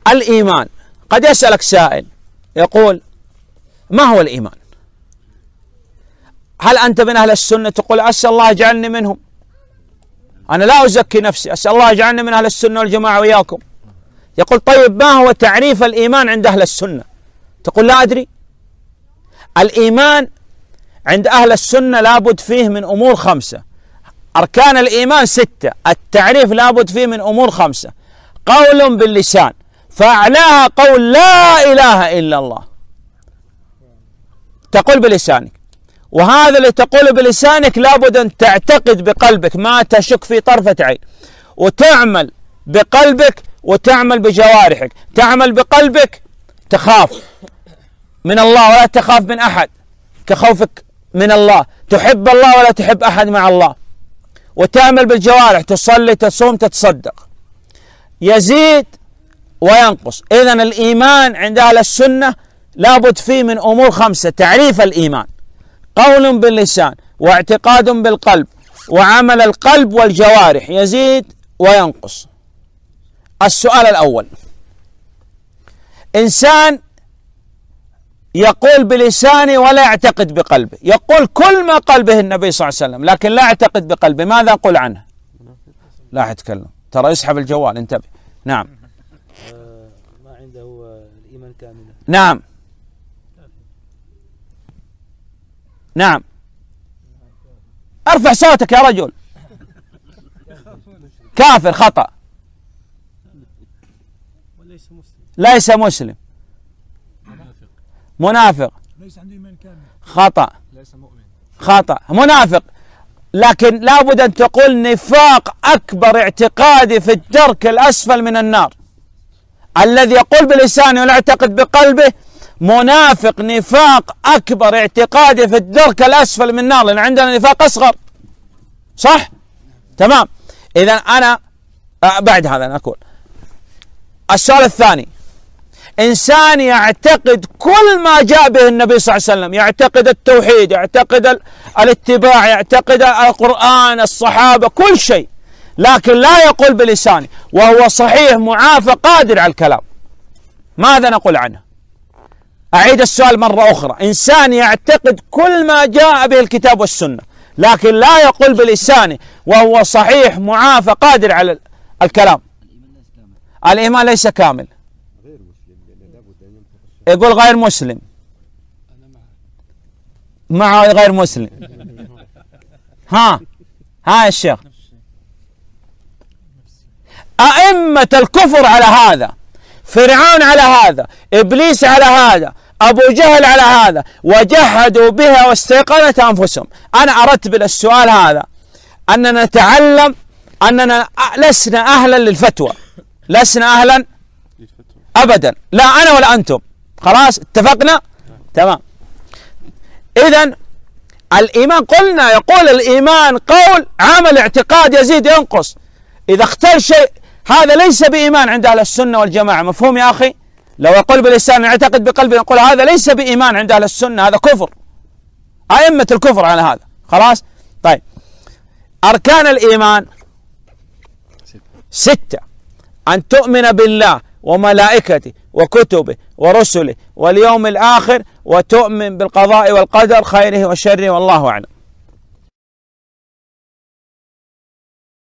الإيمان. قد يسألك سائل يقول: ما هو الإيمان؟ هل أنت من أهل السنة؟ تقول: أسأل الله يجعلني منهم، أنا لا أزكي نفسي، أسأل الله يجعلني من أهل السنة والجماعة وإياكم. يقول: طيب ما هو تعريف الإيمان عند أهل السنة؟ تقول: لا أدري. الإيمان عند أهل السنة لابد فيه من أمور 5. أركان الإيمان 6، التعريف لابد فيه من أمور 5. قول باللسان، فأعلاها قول لا إله إلا الله، تقول بلسانك، وهذا اللي تقوله بلسانك لابد أن تعتقد بقلبك ما تشك في طرفة عين، وتعمل بقلبك وتعمل بجوارحك. تعمل بقلبك تخاف من الله ولا تخاف من أحد كخوفك من الله، تحب الله ولا تحب أحد مع الله. وتعمل بالجوارح، تصلي، تصوم، تتصدق، يزيد وينقص. إذن الإيمان عند أهل السنة لابد فيه من أمور 5. تعريف الإيمان: قول باللسان، واعتقاد بالقلب، وعمل القلب والجوارح، يزيد وينقص. السؤال الأول: إنسان يقول بلسانه ولا يعتقد بقلبه، يقول كل ما قال به النبي صلى الله عليه وسلم لكن لا يعتقد بقلبه، ماذا نقول عنه؟ لا يتكلم، ترى يسحب الجوال، انتبه. نعم. ما عنده الإيمان كامل. نعم نعم. ارفع صوتك يا رجل. كافر، خطأ. ليس مسلم. منافق. ليس عنده إيمان كامل. خطأ. ليس مؤمن. خطأ. منافق، لكن لابد أن تقول نفاق أكبر اعتقادي في الدرك الأسفل من النار. الذي يقول بلسانه ولا يعتقد بقلبه منافق، نفاق أكبر اعتقادي في الدرك الأسفل من النار، لأن عندنا نفاق أصغر. صح؟ تمام. إذا أنا بعد هذا نقول السؤال الثاني: إنسان يعتقد كل ما جاء به النبي صلى الله عليه وسلم، يعتقد التوحيد، يعتقد الاتباع، يعتقد القرآن، الصحابة، كل شيء، لكن لا يقول بلسانه، وهو صحيح معافى قادر على الكلام، ماذا نقول عنه؟ أعيد السؤال مرة أخرى: إنسان يعتقد كل ما جاء به الكتاب والسنة لكن لا يقول بلسانه، وهو صحيح معافى قادر على الكلام، الإيمان ليس كامل. يقول غير مسلم، معه غير مسلم. ها يا الشيخ. أئمة الكفر على هذا، فرعون على هذا، إبليس على هذا، أبو جهل على هذا، وجحدوا بها واستيقنت أنفسهم. أنا أردت بالسؤال هذا أننا نتعلم أننا لسنا أهلا للفتوى، لسنا أهلا أبدا، لا أنا ولا أنتم. خلاص اتفقنا؟ تمام. إذن الإيمان قلنا يقول الإيمان قول، عمل، اعتقاد، يزيد ينقص. إذا اختل شيء هذا ليس بإيمان عند أهل السنة والجماعة. مفهوم يا أخي؟ لو يقول بلسان يعتقد بقلبه نقول هذا ليس بإيمان عند أهل السنة، هذا كفر، أئمة الكفر على هذا. خلاص؟ طيب، أركان الإيمان 6: أن تؤمن بالله وملائكته وكتبه ورسله واليوم الآخر، وتؤمن بالقضاء والقدر خيره وشره، والله أعلم.